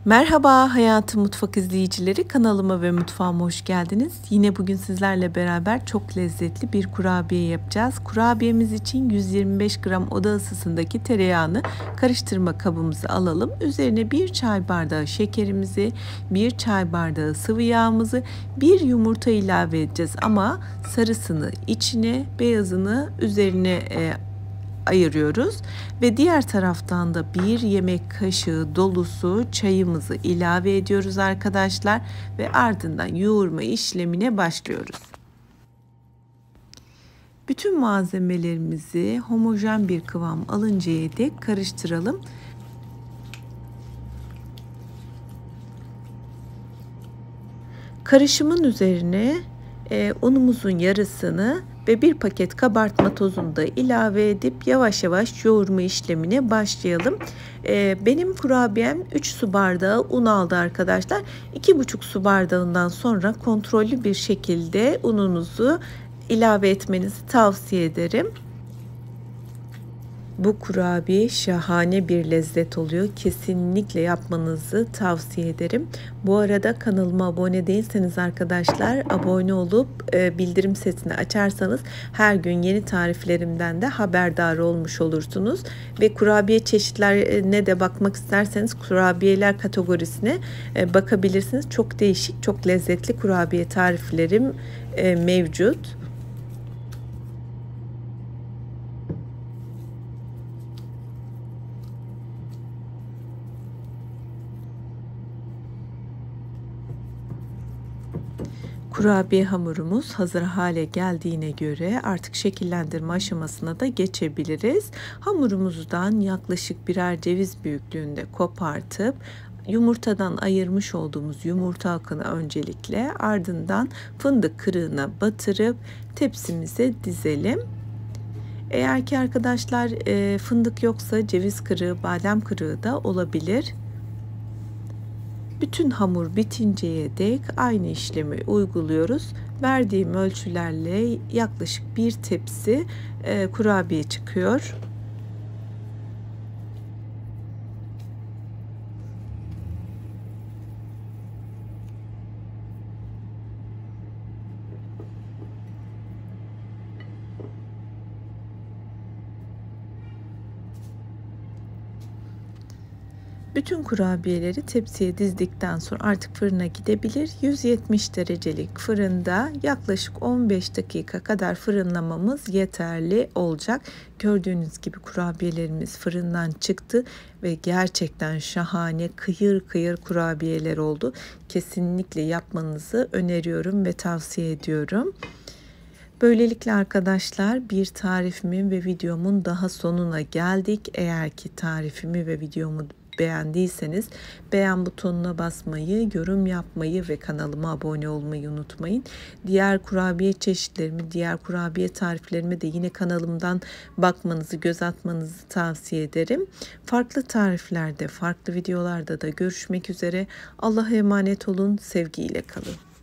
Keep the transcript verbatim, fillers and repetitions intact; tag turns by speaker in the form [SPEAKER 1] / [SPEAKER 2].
[SPEAKER 1] Merhaba Hayatı Mutfak izleyicileri, kanalıma ve mutfağıma hoş geldiniz. Yine bugün sizlerle beraber çok lezzetli bir kurabiye yapacağız. Kurabiyemiz için yüz yirmi beş gram oda ısısındaki tereyağını karıştırma kabımıza alalım. Üzerine bir çay bardağı şekerimizi, bir çay bardağı sıvı yağımızı, bir yumurta ilave edeceğiz. Ama sarısını içine, beyazını üzerine e, ayırıyoruz ve diğer taraftan da bir yemek kaşığı dolusu çayımızı ilave ediyoruz arkadaşlar ve ardından yoğurma işlemine başlıyoruz. Bütün malzemelerimizi homojen bir kıvam alıncaya dek karıştıralım. Karışımın üzerine e, unumuzun yarısını ve bir paket kabartma tozunu da ilave edip yavaş yavaş yoğurma işlemine başlayalım. Ee, benim kurabiyem üç su bardağı un aldı arkadaşlar. iki buçuk su bardağından sonra kontrollü bir şekilde ununuzu ilave etmenizi tavsiye ederim. Bu kurabiye şahane bir lezzet oluyor. Kesinlikle yapmanızı tavsiye ederim. Bu arada kanalıma abone değilseniz arkadaşlar, abone olup e, bildirim sesini açarsanız her gün yeni tariflerimden de haberdar olmuş olursunuz. Ve kurabiye çeşitlerine de bakmak isterseniz kurabiyeler kategorisine e, bakabilirsiniz. Çok değişik, çok lezzetli kurabiye tariflerim e, mevcut. Kurabiye hamurumuz hazır hale geldiğine göre artık şekillendirme aşamasına da geçebiliriz. Hamurumuzdan yaklaşık birer ceviz büyüklüğünde kopartıp yumurtadan ayırmış olduğumuz yumurta akını öncelikle, ardından fındık kırığına batırıp tepsimize dizelim. Eğer ki arkadaşlar e, fındık yoksa ceviz kırığı, badem kırığı da olabilir. Bütün hamur bitinceye dek aynı işlemi uyguluyoruz. Verdiğim ölçülerle yaklaşık bir tepsi e, kurabiye çıkıyor. Bütün kurabiyeleri tepsiye dizdikten sonra artık fırına gidebilir. yüz yetmiş derecelik fırında yaklaşık on beş dakika kadar fırınlamamız yeterli olacak. Gördüğünüz gibi kurabiyelerimiz fırından çıktı ve gerçekten şahane kıyır kıyır kurabiyeler oldu. Kesinlikle yapmanızı öneriyorum ve tavsiye ediyorum. Böylelikle arkadaşlar bir tarifimin ve videomun daha sonuna geldik. Eğer ki tarifimi ve videomu beğendiyseniz beğen butonuna basmayı, yorum yapmayı ve kanalıma abone olmayı unutmayın. Diğer kurabiye çeşitlerimi, diğer kurabiye tariflerimi de yine kanalımdan bakmanızı, göz atmanızı tavsiye ederim. Farklı tariflerde, farklı videolarda da görüşmek üzere. Allah'a emanet olun, sevgiyle kalın.